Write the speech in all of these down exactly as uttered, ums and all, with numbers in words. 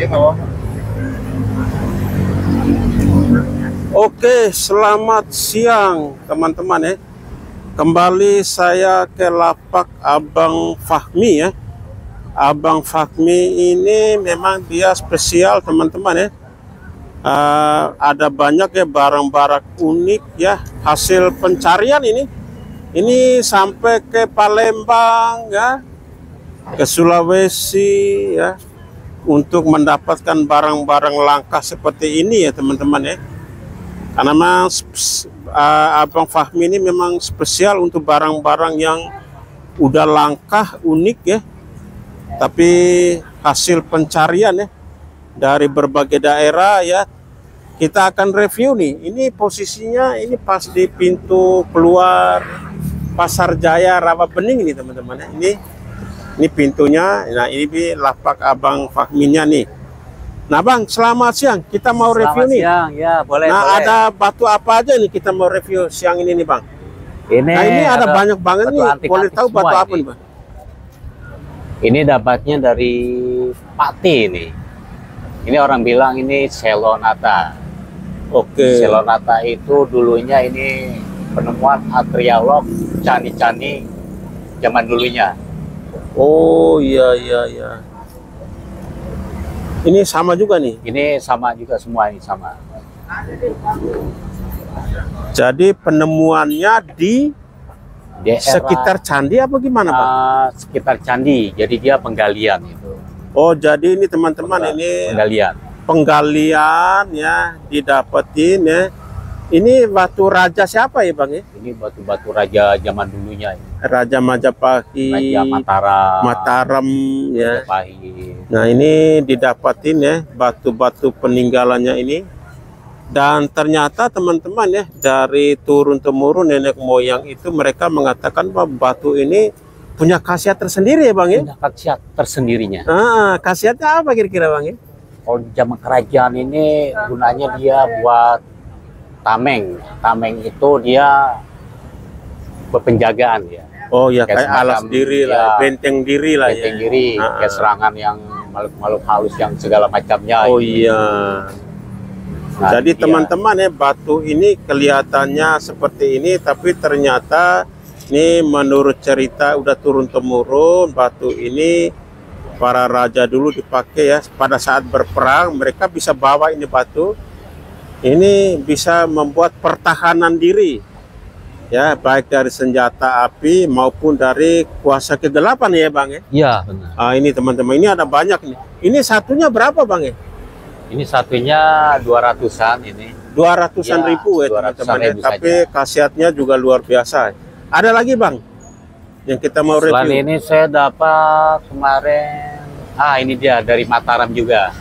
Oke, selamat siang teman-teman ya. Kembali saya ke lapak Abang Fahmi ya. Abang Fahmi ini memang dia spesial teman-teman ya. Uh, ada banyak ya barang-barang unik ya, hasil pencarian ini. Ini sampai ke Palembang ya, ke Sulawesi ya, untuk mendapatkan barang-barang langka seperti ini ya teman-teman ya. Karena memang uh, Abang Fahmi ini memang spesial untuk barang-barang yang udah langka, unik ya, tapi hasil pencarian ya dari berbagai daerah ya. Kita akan review nih. Ini posisinya ini pas di pintu keluar Pasar Jaya Rawabening ini teman-teman ya. Ini ini pintunya. Nah ini lapak Abang Fahminya nih. Nah Bang, selamat siang. Kita mau selamat review nih. Siang, ya boleh. Nah boleh. ada batu apa aja nih kita mau review siang ini nih Bang? Ini, nah, ini ada, ada banyak banget nih. Boleh tahu batu apa ini. nih Bang? Ini dapatnya dari Pati nih. Ini orang bilang ini Selonata. Oke. Selonata itu dulunya ini penemuan arkeolog candi-candi zaman dulunya. Oh iya iya iya. Ini sama juga nih. Ini sama juga, semua ini sama. Jadi penemuannya di Daerah, sekitar candi apa gimana Pak? Uh, sekitar candi. Jadi dia penggalian itu. Oh jadi ini teman-teman ini penggalian. Penggalian ya, didapetin ya. Ini batu raja siapa ya Bang ya? Ini batu-batu raja zaman dulunya. Ini. Raja Majapahit, Raja Mataram, Mataram ya. Majapahit. Nah ini didapatin ya batu-batu peninggalannya ini. Dan ternyata teman-teman ya, dari turun temurun nenek moyang itu mereka mengatakan bahwa batu ini punya khasiat tersendiri ya Bang ya. Punya khasiat tersendirinya. Ah, khasiatnya apa kira-kira Bang ya? Kalau zaman kerajaan ini gunanya dia buat tameng. Tameng itu dia berpenjagaan ya. Oh ya, kayak, kayak alas diri ya, lah, benteng diri lah benteng ya. diri, ah, kayak serangan yang makhluk-makhluk halus yang segala macamnya. Oh ini. iya. Nah, jadi teman-teman ya, batu ini kelihatannya seperti ini, tapi ternyata ini menurut cerita udah turun temurun. Batu ini para raja dulu dipakai ya, pada saat berperang mereka bisa bawa ini batu. Ini bisa membuat pertahanan diri ya, baik dari senjata api maupun dari kuasa kegelapan ya Bang ya. Iya benar. Ah, ini teman-teman, ini ada banyak nih. Ini satunya berapa Bang ya? Ini satunya dua ratusan ini. dua ratusan ya, ribu ya teman-teman ya. Tapi saja. khasiatnya juga luar biasa. Ada lagi Bang yang kita mau Selain review? ini saya dapat kemarin, ah ini dia dari Mataram juga.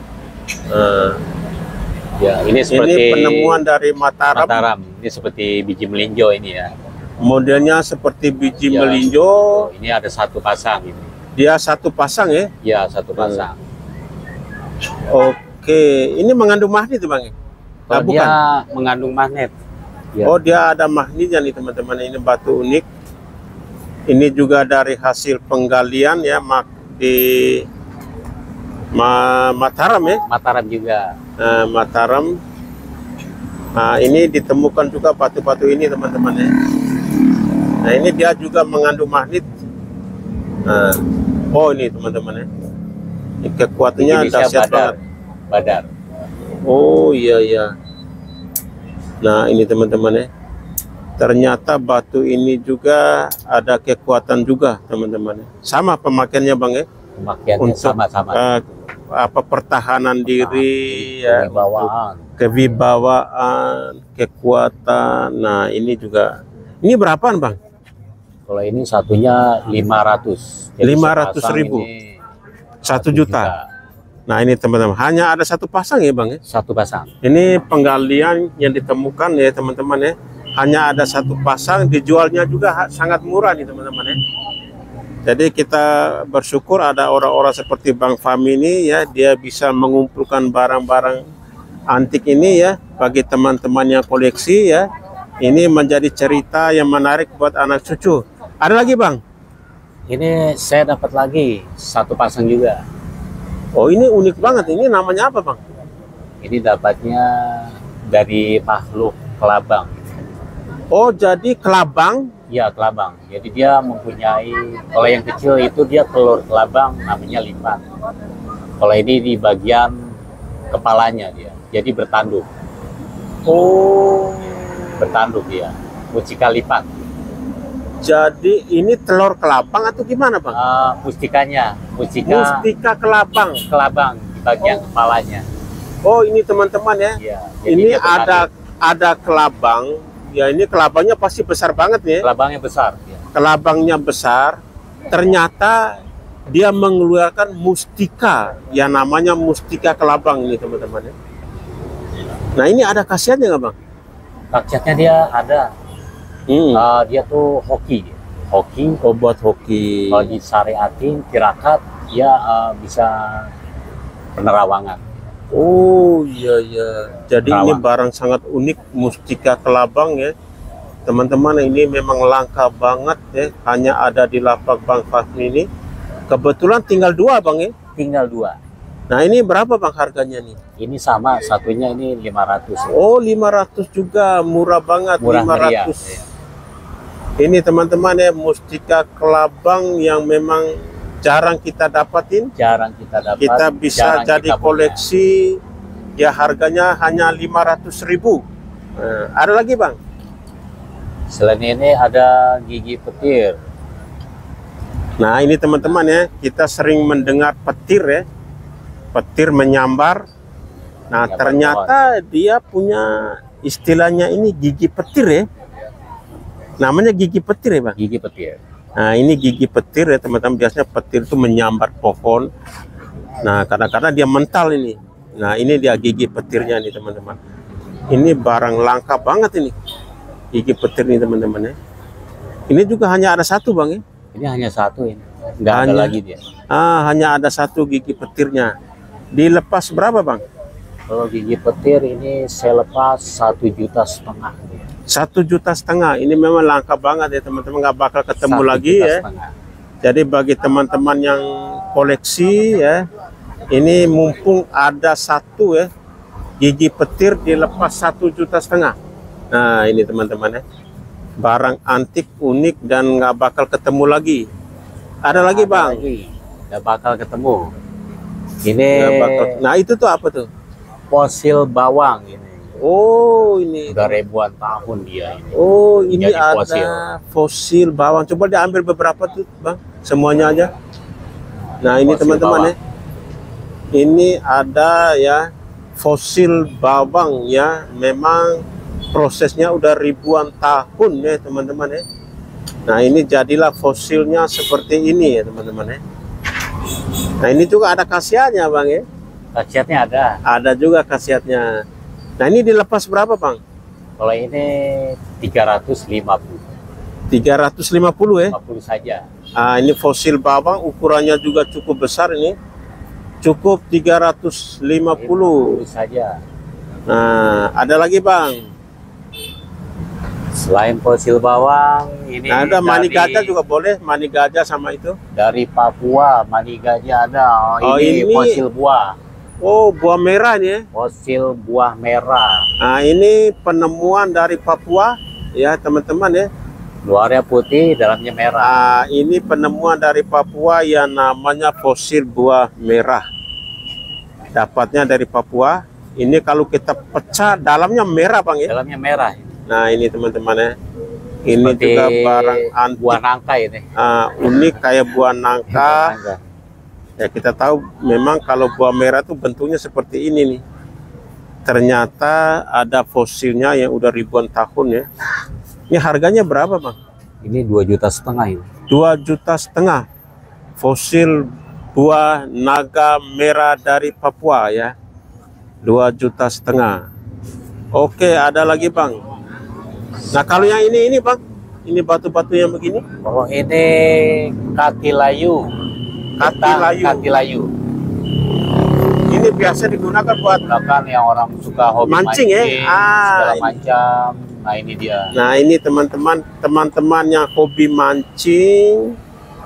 Uh, ya ini seperti ini penemuan dari Mataram. Mataram. Ini seperti biji melinjo ini ya. Modelnya seperti biji ya, melinjo. Ini ada satu pasang ini. Dia satu pasang ya? Ya satu pasang. Hmm. Oke, ini mengandung magnet Bang? Nah, bukan? Dia mengandung magnet. Ya. Oh dia ada magnetnya nih teman-teman. Ini batu unik. Ini juga dari hasil penggalian ya, mak di Ma Mataram ya. Mataram juga. Nah, Mataram. Nah ini ditemukan juga batu-batu ini teman-teman ya. Nah ini dia juga mengandung magnet. Nah, oh ini teman-teman ya. Ini kekuatannya dahsyat banget. Badar. Oh iya iya. Nah ini teman-teman ya. Ternyata batu ini juga ada kekuatan juga teman-teman. Sama pemakaiannya Bang ya. Pemakaiannya sama-sama. Uh, apa pertahanan diri nah, ya, kewibawaan. kewibawaan, kekuatan. Nah ini juga. Ini berapaan Bang? Kalau ini satunya lima ratus. lima ratus ribu. Satu juta. Nah ini teman-teman, hanya ada satu pasang ya Bang ya? Satu pasang. Ini penggalian yang ditemukan ya teman-teman ya. Hanya ada satu pasang, dijualnya juga sangat murah nih teman-teman ya. Jadi kita bersyukur ada orang-orang seperti Bang Fahmi ini ya, dia bisa mengumpulkan barang-barang antik ini ya bagi teman-teman yang koleksi ya. Ini menjadi cerita yang menarik buat anak cucu. Ada lagi Bang? Ini saya dapat lagi satu pasang juga. Oh, ini unik banget. Ini namanya apa, Bang? Ini dapatnya dari makhluk kelabang. Oh, jadi kelabang. Ya, kelabang. Jadi dia mempunyai, kalau yang kecil itu dia telur kelabang, namanya lipat. Kalau ini di bagian kepalanya dia, jadi bertanduk. Oh, Bertanduk dia, mustika lipat. jadi ini telur kelabang atau gimana, Bang? Uh, mustikanya, mustika Mustika kelabang. kelabang di bagian kepalanya. Oh, ini teman-teman ya. Ya, jadi Ini dia bertanduk. ada ada kelabang. Ya, ini kelabangnya pasti besar banget nih. Kelabangnya besar. Ya. Kelabangnya besar. Ternyata dia mengeluarkan mustika. Ya, namanya mustika kelabang ini, teman-teman ya. Nah, ini ada khasiatnya nggak, Bang? Khasiatnya dia ada. Hmm. Uh, dia tuh hoki. Dia. Hoki. Oh, buat hoki. Kalau disyariatin tirakat, dia uh, bisa penerawangan. Oh iya iya. Jadi Rawang. ini barang sangat unik, mustika kelabang ya. Teman-teman, ini memang langka banget ya. Hanya ada di lapak Bang Fahmi ini. Kebetulan tinggal dua, Bang ya. Tinggal dua. Nah, ini berapa, Bang, harganya nih? Ini sama, satunya ini lima ratus. Ya. Oh, lima ratus juga, murah banget. Murah lima meriah. ratus. Ya. Ini teman-teman ya, mustika kelabang yang memang jarang kita dapatin. Jarang kita dapat. Kita bisa jarang jadi kita koleksi. Ya, harganya hanya lima ratus ribu. Nah, ada lagi, Bang? Selain ini ada gigi petir. Nah, ini teman-teman ya, kita sering mendengar petir ya. Petir menyambar. Nah, Menyambar ternyata dia punya istilahnya ini gigi petir ya. Namanya gigi petir ya, Bang? Gigi petir. Nah, ini gigi petir ya, teman-teman. Biasanya petir itu menyambar pohon. Nah, kadang-kadang dia mental ini. Nah, ini dia gigi petirnya nih, teman-teman. Ini barang langka banget ini. Gigi petir nih, teman-teman ya. Ini juga hanya ada satu, Bang ya. Ini hanya satu ini. Nggak ada Hanya- lagi dia. Ah, hanya ada satu gigi petirnya. Dilepas berapa, Bang? Kalau gigi petir ini saya lepas satu juta setengah. Dia. Satu juta setengah. Ini memang langka banget ya, teman-teman. Nggak bakal ketemu Satu lagi juta ya. setengah. Jadi bagi teman-teman yang koleksi ya, ini mumpung ada satu ya, gigi petir dilepas satu juta setengah. Nah, ini teman-teman ya, barang antik unik dan nggak bakal ketemu lagi. Ada lagi, Ada Bang? lagi. Nggak bakal ketemu. Ini Nggak bakal. Nah, itu tuh apa tuh? fosil bawang ini. Oh, ini. Udah ribuan tahun dia ini. Oh, ini Jadi ada fosil. fosil. bawang. Coba diambil beberapa tuh, Bang. Semuanya aja. Nah, ini Fosil teman-teman ya. bawang. Ini ada ya fosil bawang ya. Memang prosesnya udah ribuan tahun ya, teman-teman ya. Nah, ini jadilah fosilnya seperti ini ya, teman-teman ya. Nah, ini juga ada khasiatnya, Bang ya. Khasiatnya ada. Ada juga khasiatnya. Nah, ini dilepas berapa, Bang? Kalau ini tiga ratus lima puluh. tiga ratus lima puluh ya. lima puluh saja. Nah, ini fosil bawang, ukurannya juga cukup besar ini. Cukup tiga ratus lima puluh. lima puluh saja. Nah, ada lagi, Bang. Selain fosil bawang, ini Nah, ada mani dari- gajah juga boleh, mani gajah sama itu. dari Papua, mani gajah ada. Oh, Oh, ini, ini- fosil buah. Oh, buah merah ini ya. Fosil buah merah. Nah, ini penemuan dari Papua ya, teman-teman ya. Luarnya putih, dalamnya merah. Nah, ini penemuan dari Papua yang namanya fosil buah merah. Dapatnya dari Papua. Ini kalau kita pecah dalamnya merah, Bang ya. Dalamnya merah. Nah, ini teman-teman ya. Ini Seperti juga barang antik, buah nangka ini. ah, unik kayak buah nangka. Nangka. Ya, kita tahu memang kalau buah merah itu bentuknya seperti ini nih. Ternyata ada fosilnya yang udah ribuan tahun ya. Ini harganya berapa, Bang? Ini dua juta setengah ini. dua juta setengah. Fosil buah naga merah dari Papua ya. dua juta setengah. Oke, ada lagi, Bang. Nah, kalau yang ini ini, Bang. Ini batu-batu yang begini. Kalau ini kaki layu. Kaki Getang layu. Kaki layu. Ini biasa digunakan buat. Bahkan yang orang suka hobi Mancing, mancing, ya? Ah, segala ini. macam. Nah, ini dia. Nah, ini teman-teman, teman-teman yang hobi mancing.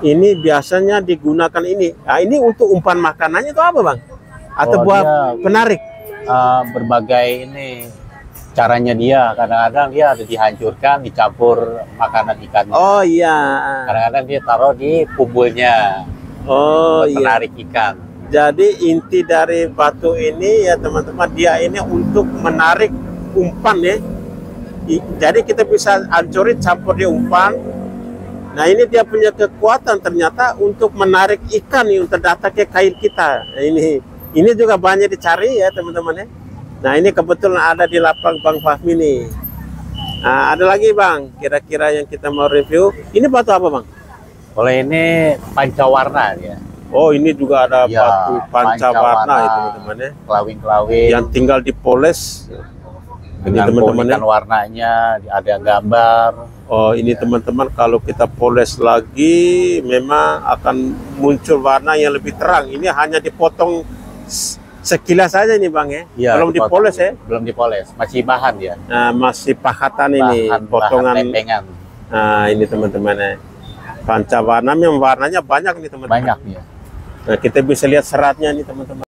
Ini biasanya digunakan ini. Nah, ini untuk umpan makanannya itu apa, Bang? Atau Oh, buat dia- penarik? Uh, berbagai ini caranya dia. Kadang-kadang dia ada dihancurkan, dicampur makanan ikan. Oh iya. Kadang-kadang dia taruh di pubulnya Oh buat iya. menarik ikan. Jadi inti dari batu ini ya teman-teman, dia ini untuk menarik umpan ya. I- Jadi kita bisa hancurin, campur di umpan. Nah ini dia punya kekuatan ternyata untuk menarik ikan yang terdapat ke kain kita. Nah, ini ini juga banyak dicari ya teman-teman ya. Nah ini kebetulan ada di lapak Bang Fahmi nih. Nah, ada lagi Bang, kira-kira yang kita mau review. Ini batu apa Bang? Kalau ini pancawarna dia. Oh ini juga ada Ya, batu pancawarna pancawarna. ya teman-teman ya. Kelawing-kelawing. Yang tinggal dipoles. Ini Dengan teman-teman ya. keunikan warnanya, ada gambar. Oh ini teman-teman, kalau kita poles lagi memang akan muncul warna yang lebih terang. Ini hanya dipotong s- sekilas saja nih Bang ya. Ya, Belum dipotong. dipoles ya. Belum dipoles, masih bahan dia. Nah, masih pahatan ini, Bahan, potongan. bahan lempengan. Nah ini teman-teman ya. Pancawarna memang warnanya banyak nih teman-teman. Banyak dia. Nah kita bisa lihat seratnya nih teman-teman.